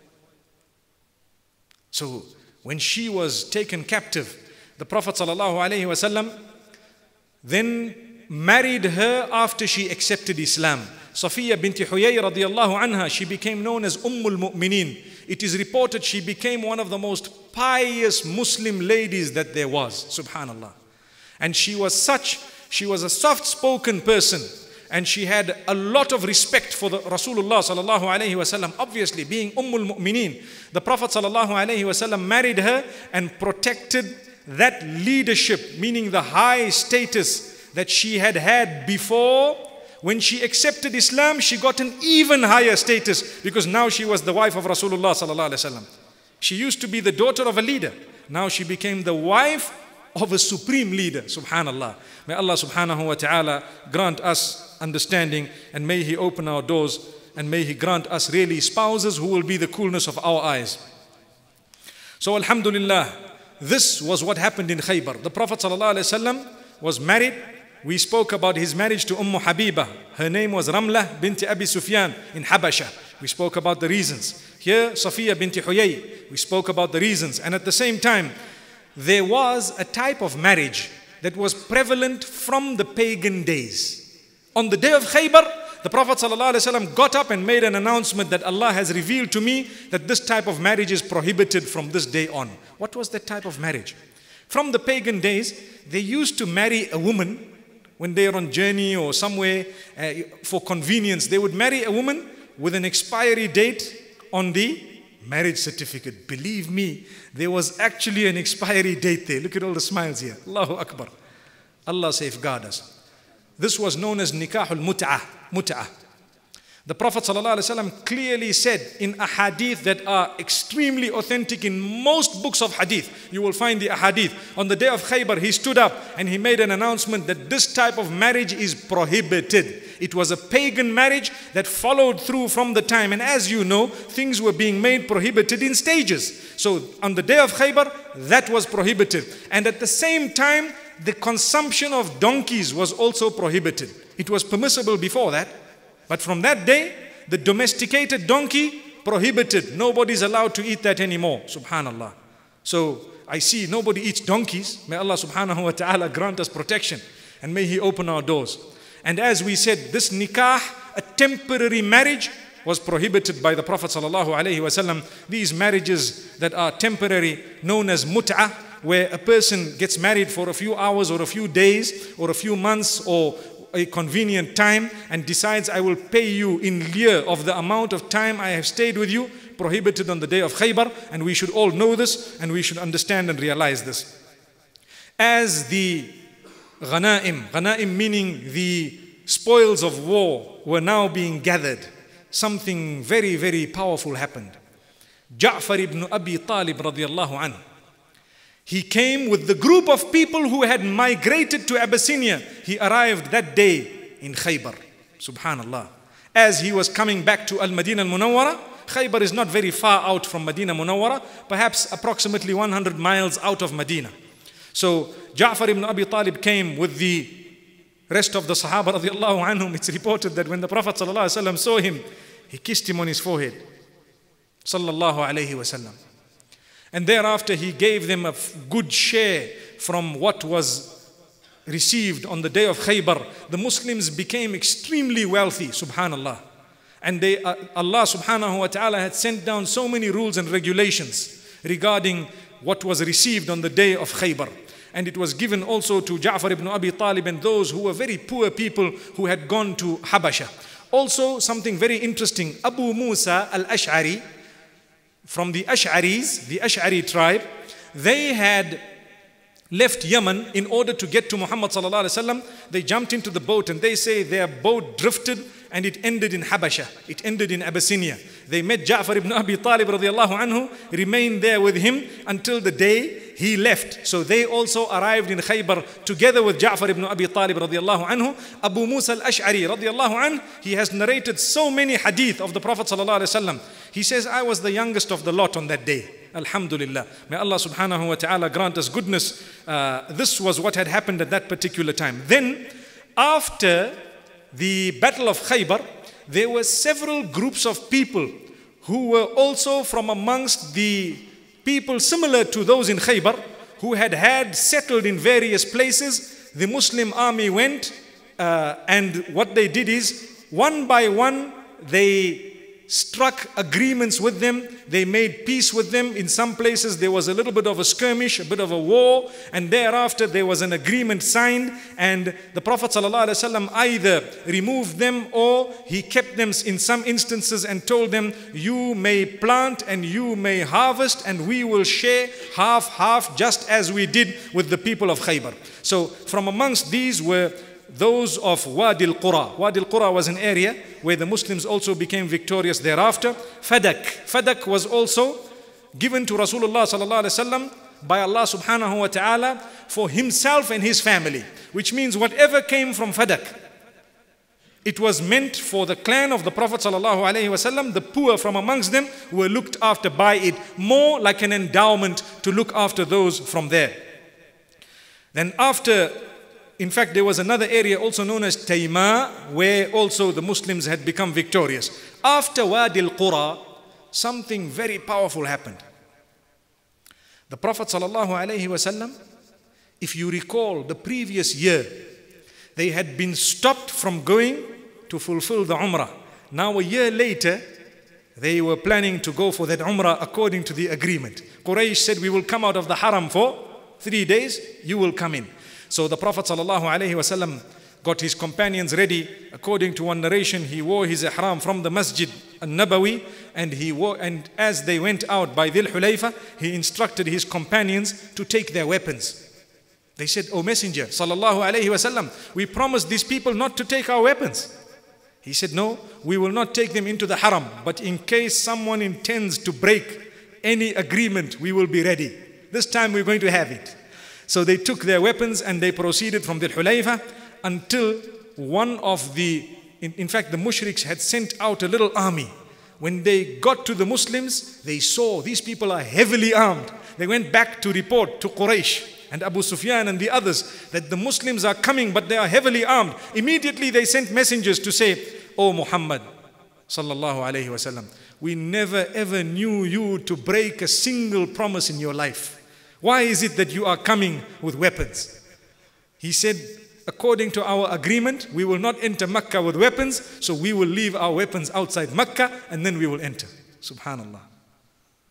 So when she was taken captive, the Prophet ﷺ then married her after she accepted Islam. Safiya binti Huyay radiallahu anha, she became known as Ummul Mu'mineen. It is reported she became one of the most pious Muslim ladies that there was. Subhanallah. And she was such, she was a soft-spoken person. And she had a lot of respect for the Rasulullah sallallahu alayhi wasallam. Obviously, being Ummul Mu'mineen, the Prophet sallallahu alayhi wasallam married her and protected that leadership, meaning the high status that she had had before. When she accepted Islam, she got an even higher status because now she was the wife of Rasulullah sallallahu alaihi wasallam. She used to be the daughter of a leader. Now she became the wife of a supreme leader. Subhanallah. May Allah subhanahu wa ta'ala grant us understanding, and may He open our doors, and may He grant us really spouses who will be the coolness of our eyes. So alhamdulillah, this was what happened in Khaybar. The Prophet sallallahu alaihi wasallam was married. We spoke about his marriage to Umm Habiba. Her name was Ramlah binti Abi Sufyan in Habasha. We spoke about the reasons. Here, Safiya binti Huyay. We spoke about the reasons. And at the same time, there was a type of marriage that was prevalent from the pagan days. On the day of Khaybar, the Prophet ﷺ got up and made an announcement that Allah has revealed to me that this type of marriage is prohibited from this day on. What was that type of marriage? From the pagan days, they used to marry a woman when they are on journey or somewhere uh, for convenience. They would marry a woman with an expiry date on the marriage certificate. Believe me, there was actually an expiry date there. Look at all the smiles here. Allahu Akbar. Allah safeguard us. This was known as nikahul mut'ah. Mut'ah. The Prophet ﷺ clearly said in ahadith that are extremely authentic in most books of hadith. You will find the ahadith. On the day of Khaybar, he stood up and he made an announcement that this type of marriage is prohibited. It was a pagan marriage that followed through from the time. And as you know, things were being made prohibited in stages. So on the day of Khaybar, that was prohibited. And at the same time, the consumption of donkeys was also prohibited. It was permissible before that. But from that day, the domesticated donkey prohibited. Nobody's allowed to eat that anymore. Subhanallah. So I see nobody eats donkeys. May Allah subhanahu wa ta'ala grant us protection. And may He open our doors. And as we said, this nikah, a temporary marriage, was prohibited by the Prophet sallallahu alaihi wasallam. These marriages that are temporary, known as mut'ah, where a person gets married for a few hours or a few days or a few months or a convenient time and decides, I will pay you in lieu of the amount of time I have stayed with you, prohibited on the day of Khaybar, and we should all know this and we should understand and realize this. As the ghanaim, ghanaim meaning the spoils of war, were now being gathered, something very, very powerful happened. Ja'far ibn Abi Talib radiallahu anhu, he came with the group of people who had migrated to Abyssinia. He arrived that day in Khaybar. Subhanallah. As he was coming back to Al-Madinah Al-Munawwara, Khaybar is not very far out from Madinah Munawwara, perhaps approximately one hundred miles out of Medina. So Ja'far ibn Abi Talib came with the rest of the Sahaba radiallahu anhum. It's reported that when the Prophet sallallahu alaihi wasallam saw him, he kissed him on his forehead. Sallallahu alaihi wasallam. And thereafter he gave them a good share from what was received on the day of Khaybar. The Muslims became extremely wealthy, subhanallah. And they, uh, Allah subhanahu wa ta'ala had sent down so many rules and regulations regarding what was received on the day of Khaybar. And it was given also to Ja'far ibn Abi Talib and those who were very poor people who had gone to Habasha. Also something very interesting, Abu Musa al-Ash'ari, from the Ash'aris, the Ash'ari tribe, they had left Yemen in order to get to Muhammad sallallahu alaihi wasallam. They jumped into the boat and they say their boat drifted and it ended in Habasha. It ended in Abyssinia. They met Ja'far ibn Abi Talib radiallahu anhu, remained there with him until the day he left. So they also arrived in Khaybar together with Ja'far ibn Abi Talib radiallahu anhu. Abu Musa al-Ash'ari radiallahu anhu, he has narrated so many hadith of the Prophet sallallahu alaihi wasallam. He says, I was the youngest of the lot on that day. Alhamdulillah. May Allah subhanahu wa ta'ala grant us goodness. Uh, this was what had happened at that particular time. Then, after the Battle of Khaybar, there were several groups of people who were also from amongst the people similar to those in Khaybar, who had had settled in various places. The Muslim army went uh, and what they did is, one by one, they struck agreements with them. They made peace with them. In some places there was a little bit of a skirmish, a bit of a war, and thereafter there was an agreement signed, and the Prophet ﷺ either removed them or he kept them in some instances and told them, you may plant and you may harvest and we will share half half, just as we did with the people of Khaybar. So from amongst these were those of Wadi al-Qura. Wadi al-Qura was an area where the Muslims also became victorious thereafter. Fadak. Fadak was also given to Rasulullah sallallahu alaihi wasallam by Allah subhanahu wa ta'ala for himself and his family. Which means whatever came from Fadak, it was meant for the clan of the Prophet sallallahu alaihi wasallam. The poor from amongst them were looked after by it, more like an endowment to look after those from there. Then after, in fact, there was another area also known as Tayma, where also the Muslims had become victorious. After Wadi al-Qura, something very powerful happened. The Prophet sallallahu alaihi wasallam, if you recall the previous year, they had been stopped from going to fulfill the Umrah. Now a year later, they were planning to go for that Umrah according to the agreement. Quraysh said, we will come out of the Haram for three days, you will come in. So the Prophet sallallahu alaihi wasallam got his companions ready. According to one narration, he wore his ihram from the Masjid al-Nabawi, and he wore, and as they went out by Dhul Hulayfa, he instructed his companions to take their weapons. They said, O Messenger sallallahu alaihi wasallam, we promised these people not to take our weapons. He said, no, we will not take them into the Haram, but in case someone intends to break any agreement, we will be ready. This time we're going to have it. So they took their weapons and they proceeded from Dhul Hulayfa until one of the, in, in fact the mushriks had sent out a little army. When they got to the Muslims, they saw these people are heavily armed. They went back to report to Quraysh and Abu Sufyan and the others that the Muslims are coming, but they are heavily armed. Immediately they sent messengers to say, O Muhammad sallallahu alaihi wasallam, we never ever knew you to break a single promise in your life. Why is it that you are coming with weapons? He said, according to our agreement, we will not enter Mecca with weapons, so we will leave our weapons outside Mecca and then we will enter. Subhanallah.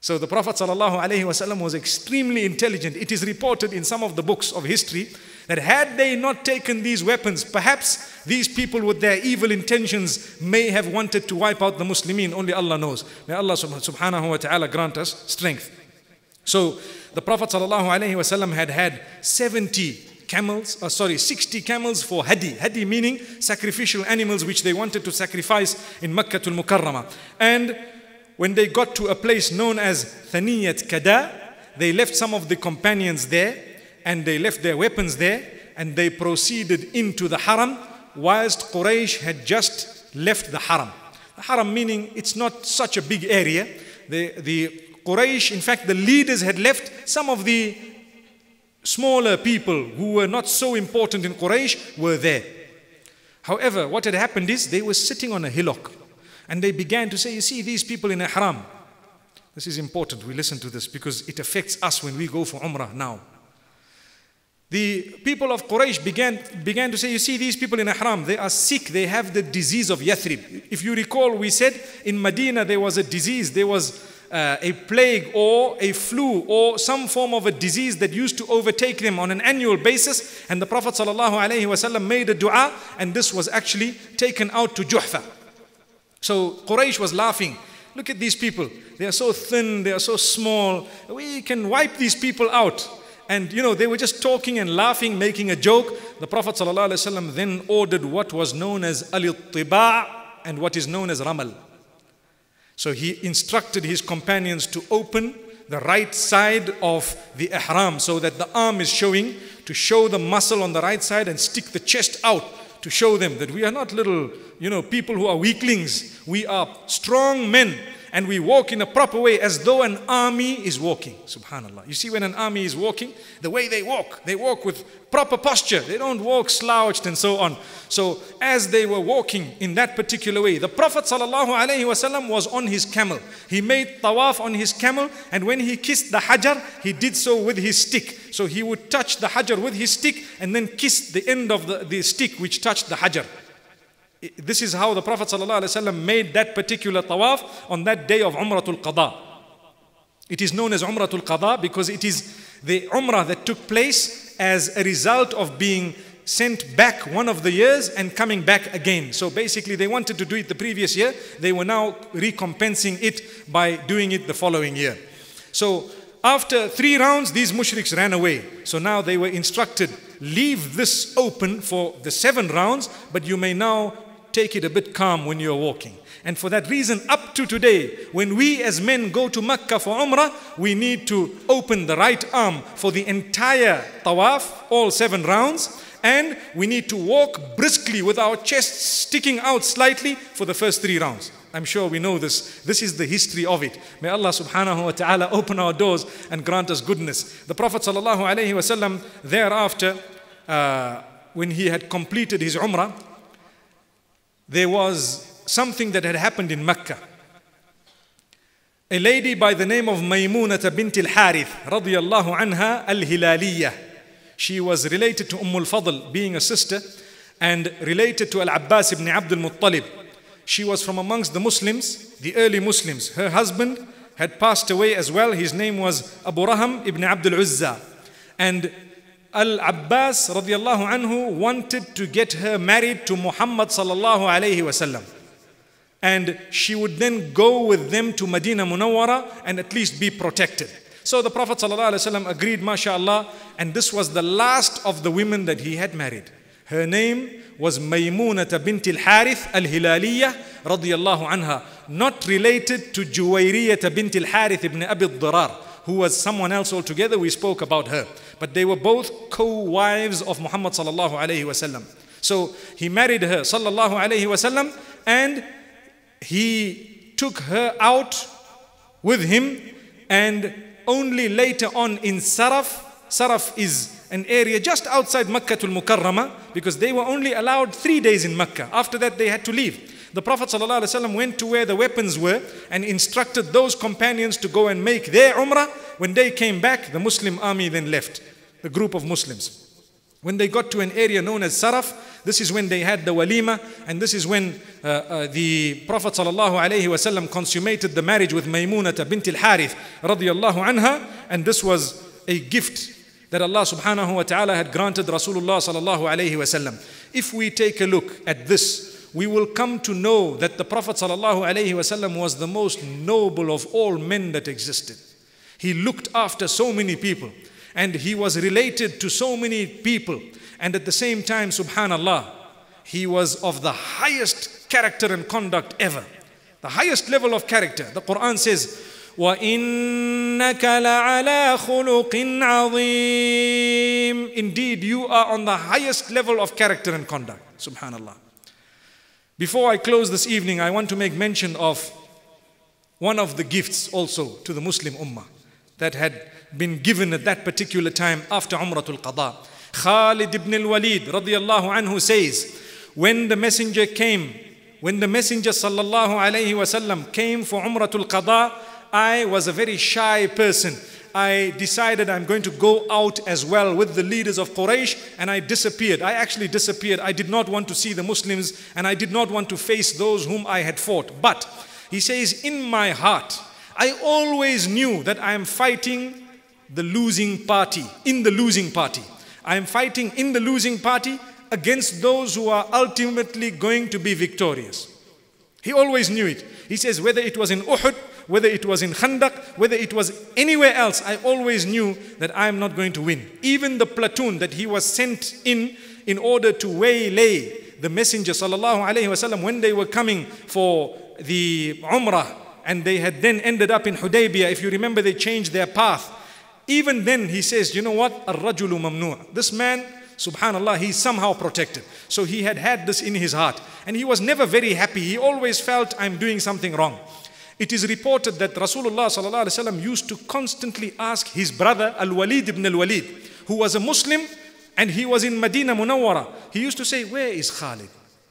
So the Prophet ﷺ was extremely intelligent. It is reported in some of the books of history that had they not taken these weapons, perhaps these people with their evil intentions may have wanted to wipe out the Muslimin. Only Allah knows. May Allah subhanahu wa ta'ala grant us strength. So the Prophet ﷺ had had seventy camels, uh, sorry, sixty camels for hadi. Hadi meaning sacrificial animals which they wanted to sacrifice in Makkah al-Mukarramah. And when they got to a place known as Thaniyat Kada, they left some of the companions there and they left their weapons there and they proceeded into the haram whilst Quraysh had just left the haram. The haram meaning it's not such a big area. The, the Quraysh, in fact, the leaders had left. Some of the smaller people who were not so important in Quraysh were there. However, what had happened is they were sitting on a hillock. And they began to say, you see these people in Ihram. This is important, we listen to this because it affects us when we go for Umrah now. The people of Quraysh began, began to say, you see these people in Ihram, they are sick, they have the disease of Yathrib. If you recall, we said in Medina there was a disease, there was uh, a plague or a flu or some form of a disease that used to overtake them on an annual basis. And the Prophet ﷺ made a dua and this was actually taken out to Juhfa. So Quraysh was laughing. Look at these people. They are so thin, they are so small. We can wipe these people out. And you know, they were just talking and laughing, making a joke. The Prophet ﷺ then ordered what was known as al-ittiba' and what is known as ramal. So he instructed his companions to open the right side of the ihram so that the arm is showing, to show the muscle on the right side and stick the chest out to show them that we are not little, you know, people who are weaklings. We are strong men and we walk in a proper way as though an army is walking. Subhanallah. You see when an army is walking, the way they walk, they walk with proper posture. They don't walk slouched and so on. So as they were walking in that particular way, the Prophet ﷺ was on his camel. He made tawaf on his camel and when he kissed the hajar, he did so with his stick. So he would touch the hajar with his stick and then kiss the end of the, the stick which touched the hajar. This is how the Prophet ﷺ made that particular tawaf on that day of Umratul Qada. It is known as Umratul Qada because it is the Umrah that took place as a result of being sent back one of the years and coming back again. So basically they wanted to do it the previous year. They were now recompensing it by doing it the following year. So after three rounds, these mushriks ran away. So now they were instructed, leave this open for the seven rounds, but you may now take it a bit calm when you're walking. And for that reason, up to today, when we as men go to Makkah for Umrah, we need to open the right arm for the entire tawaf, all seven rounds. And we need to walk briskly with our chests sticking out slightly for the first three rounds. I'm sure we know this. This is the history of it. May Allah subhanahu wa ta'ala open our doors and grant us goodness. The Prophet sallallahu alayhi wa sallam thereafter, uh, when he had completed his Umrah, there was something that had happened in Mecca. A lady by the name of Maymunah bint al-Harith radiyallahu anha al-Hilaliyah. She was related to Umm al-Fadl, being a sister, and related to Al-Abbas ibn Abdul Muttalib. She was from amongst the Muslims, the early Muslims. Her husband had passed away as well. His name was Abu Raham ibn Abdul Uzza. And Al-Abbas radiyallahu anhu wanted to get her married to Muhammad sallallahu alayhi wasallam. And she would then go with them to Medina Munawwara and at least be protected. So the Prophet ﷺ agreed, mashallah, and this was the last of the women that he had married. Her name was Maymunah bint al-Harith al-Hilaliyah radiyallahu anha, not related to Juwayriyah bint al-Harith ibn Abi al-Dirar, who was someone else altogether. We spoke about her. But they were both co-wives of Muhammad sallallahu alayhi wasallam. So he married her sallallahu alayhi wasallam and he took her out with him, and only later on in Saraf, Saraf is an area just outside Makkah al-Mukarramah, because they were only allowed three days in Makkah. After that they had to leave. The Prophet ﷺ went to where the weapons were and instructed those companions to go and make their Umrah. When they came back, the Muslim army then left, the group of Muslims. When they got to an area known as Saraf, this is when they had the walima, and this is when uh, uh, the Prophet ﷺ consummated the marriage with Maymunah bint al-Harith radiyallahu anha, and this was a gift that Allah subhanahu wa ta'ala had granted Rasulullah sallallahu alayhi wa sallam. If we take a look at this, we will come to know that the Prophet sallallahu alayhi wa sallam was the most noble of all men that existed. He looked after so many people, and he was related to so many people, and at the same time, subhanallah, he was of the highest character and conduct ever. The highest level of character. The Quran says, وَإِنَّكَ لَعَلَىٰ خُلُقٍ عَظِيمٍ. Indeed, you are on the highest level of character and conduct. Subhanallah. Before I close this evening, I want to make mention of one of the gifts also to the Muslim Ummah that had been given at that particular time after Umratul Qada. Khalid ibn al-Walid radiyallahu anhu says, when the messenger came, when the messenger sallallahu alayhi wasallam came for Umratul Qada, I was a very shy person. I decided I'm going to go out as well with the leaders of Quraysh, and I disappeared. I actually disappeared. I did not want to see the Muslims, and I did not want to face those whom I had fought. But he says, in my heart, I always knew that I am fighting the losing party, in the losing party. I am fighting in the losing party against those who are ultimately going to be victorious. He always knew it. He says, whether it was in Uhud, whether it was in Khandaq, whether it was anywhere else, I always knew that I am not going to win. Even the platoon that he was sent in, in order to waylay the Messenger sallallahu alaihi wasallam when they were coming for the Umrah, and they had then ended up in Hudaybiyah. If you remember, they changed their path. Even then he says, you know what? Ar-rajulu mamnu'. This man, subhanallah, he's somehow protected. So he had had this in his heart. And he was never very happy. He always felt, I'm doing something wrong. It is reported that Rasulullah sallallahu alaihi wasallam used to constantly ask his brother Al-Walid ibn Al-Walid, who was a Muslim and he was in Medina Munawwara. He used to say, where is Khalid?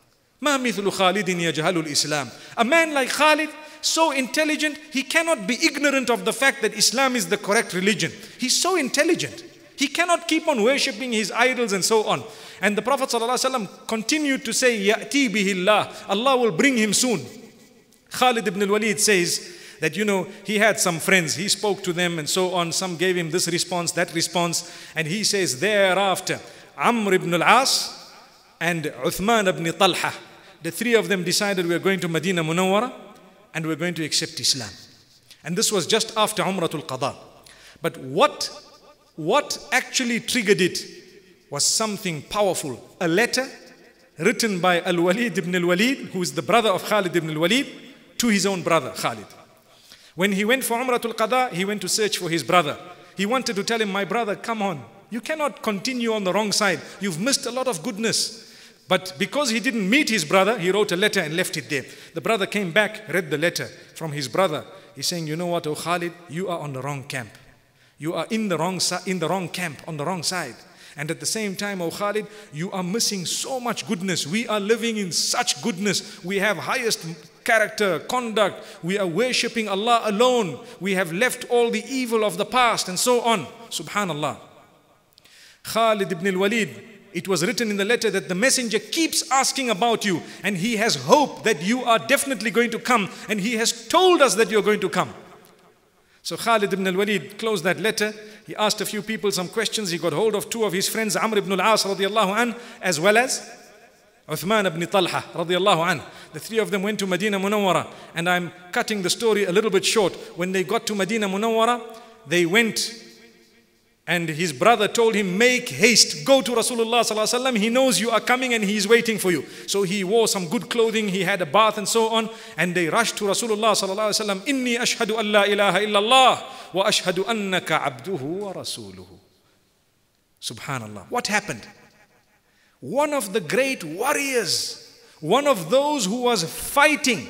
Ma mithlu Khalidin yajhalul Islam. A man like Khalid, so intelligent, he cannot be ignorant of the fact that Islam is the correct religion. He's so intelligent. He cannot keep on worshipping his idols and so on. And the Prophet ﷺ continued to say, Ya'ti bihillah, Allah will bring him soon. Khalid ibn al-Walid says that, you know, he had some friends, he spoke to them and so on. Some gave him this response, that response. And he says, thereafter, Amr ibn al-As and Uthman ibn Talha, the three of them decided we are going to Medina Munawwara and we're going to accept Islam. And this was just after Umratul Qada. But what, what actually triggered it was something powerful. A letter written by Al-Walid ibn al-Walid, who is the brother of Khalid ibn al-Walid, to his own brother Khalid. When he went for Umratul Qada, he went to search for his brother. He wanted to tell him, my brother, come on. You cannot continue on the wrong side. You've missed a lot of goodness. But because he didn't meet his brother, he wrote a letter and left it there. The brother came back, read the letter from his brother. He's saying, you know what, oh Khalid, you are on the wrong camp. You are in the wrong, in the wrong camp, on the wrong side. And at the same time, oh Khalid, you are missing so much goodness. We are living in such goodness. We have highest character, conduct. We are worshipping Allah alone. We have left all the evil of the past and so on. Subhanallah. Khalid ibn al-Walid, it was written in the letter that the messenger keeps asking about you, and he has hope that you are definitely going to come, and he has told us that you're going to come. So Khalid ibn al-Walid closed that letter. He asked a few people some questions. He got hold of two of his friends, Amr ibn al-As radiyallahu an, as well as Uthman ibn Talha radiyallahu an. The three of them went to Medina Munawwara, and I'm cutting the story a little bit short. When they got to Medina Munawwara, they went, and his brother told him, make haste, go to Rasulullah sallallahu alaihi wasallam. He knows you are coming and he is waiting for you. So he wore some good clothing, he had a bath and so on, and they rushed to Rasulullah sallallahu alaihi wasallam. Inni ashhadu an la ilaha illallah wa ashhadu annaka abduhu wa rasuluhu. Subhanallah. What happened? One of the great warriors, one of those who was fighting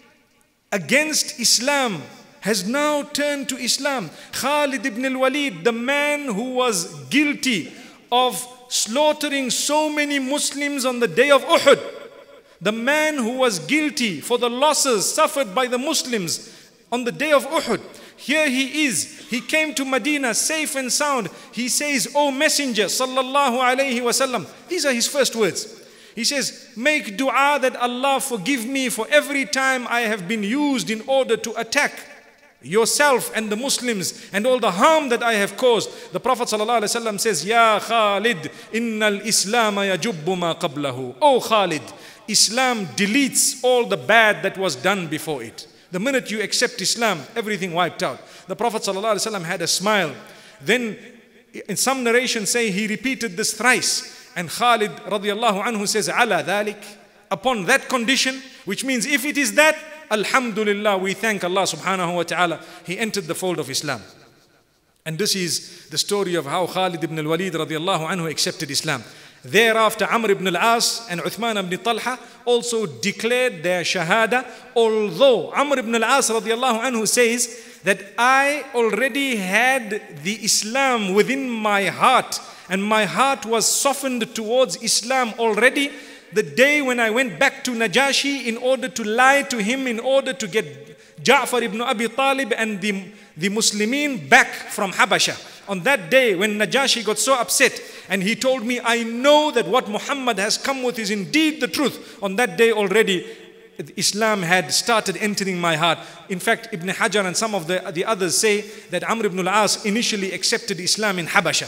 against Islam, has now turned to Islam. Khalid ibn al-Walid, the man who was guilty of slaughtering so many Muslims on the day of Uhud, the man who was guilty for the losses suffered by the Muslims on the day of Uhud, Here he is. He came to Medina safe and sound. He says, O Messenger, sallallahu alayhi wasallam. These are his first words. He says, make dua that Allah forgive me for every time I have been used in order to attack yourself and the Muslims and all the harm that I have caused. The Prophet sallallahu alaihi wasallam says, Ya Khalid, innal Islam yajubbu ma qablahu. Oh Khalid, Islam deletes all the bad that was done before it. The minute you accept Islam, everything wiped out. The Prophet sallallahu alaihi wasallam had a smile. Then in some narrations say he repeated this thrice. And Khalid radiallahu anhu says, Ala dhalik, upon that condition, which means if it is that, Alhamdulillah, we thank Allah subhanahu wa ta'ala, he entered the fold of Islam. And this is the story of how Khalid ibn al-Walid radiallahu anhu accepted Islam. Thereafter, Amr ibn al-As and Uthman ibn Talha also declared their shahada, although Amr ibn al-As radiallahu anhu says that I already had the Islam within my heart, and my heart was softened towards Islam already the day when I went back to Najashi in order to lie to him, in order to get Ja'far ibn Abi Talib and the, the Muslimin back from Habasha. On that day when Najashi got so upset and he told me, I know that what Muhammad has come with is indeed the truth. On that day already, Islam had started entering my heart. In fact, Ibn Hajar and some of the, the others say that Amr ibn al-As initially accepted Islam in Habasha.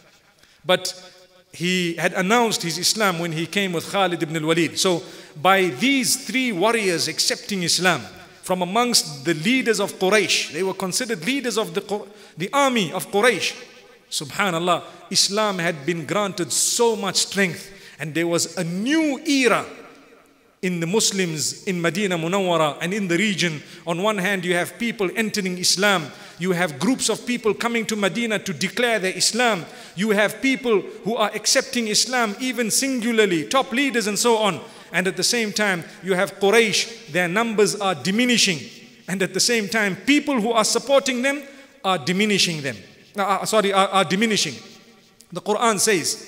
But he had announced his Islam when he came with Khalid ibn al-Walid. So by these three warriors accepting Islam from amongst the leaders of Quraysh, they were considered leaders of the, the army of Quraysh. Subhanallah, Islam had been granted so much strength, and there was a new era in the Muslims in Medina Munawwara and in the region. On one hand, you have people entering Islam. You have groups of people coming to Medina to declare their Islam. You have people who are accepting Islam even singularly, top leaders and so on. And at the same time, you have Quraysh, their numbers are diminishing. And at the same time, people who are supporting them are diminishing them. Uh, sorry, are, are diminishing. The Quran says,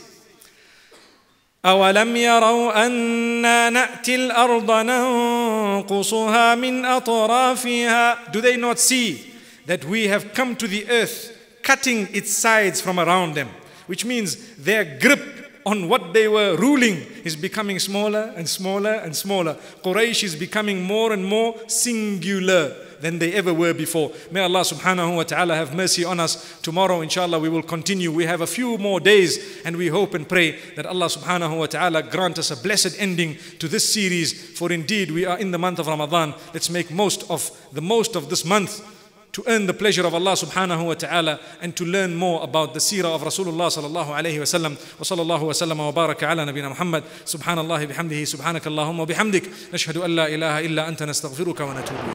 أَوَلَمْ يَرَوْا أَنَّا نَأْتِي الْأَرْضَ نَنْقُصُهَا مِنْ أَطْرَافِهَا. Do they not see that we have come to the earth, cutting its sides from around them? Which means their grip on what they were ruling is becoming smaller and smaller and smaller. Quraysh is becoming more and more singular than they ever were before. May Allah subhanahu wa ta'ala have mercy on us. Tomorrow, inshallah, we will continue. We have a few more days, and we hope and pray that Allah subhanahu wa ta'ala grant us a blessed ending to this series. For indeed, we are in the month of Ramadan. Let's make most of the most of this month to earn the pleasure of Allah subhanahu wa ta'ala and to learn more about the seerah of Rasulullah sallallahu alayhi wa sallam. Wa sallallahu wa sallam wa baraka ala nabina Muhammad. Subhanallah bihamdihi, subhanakallahumma bihamdik. Nashhadu an la ilaha illa anta nastaghfiruka wa natubu.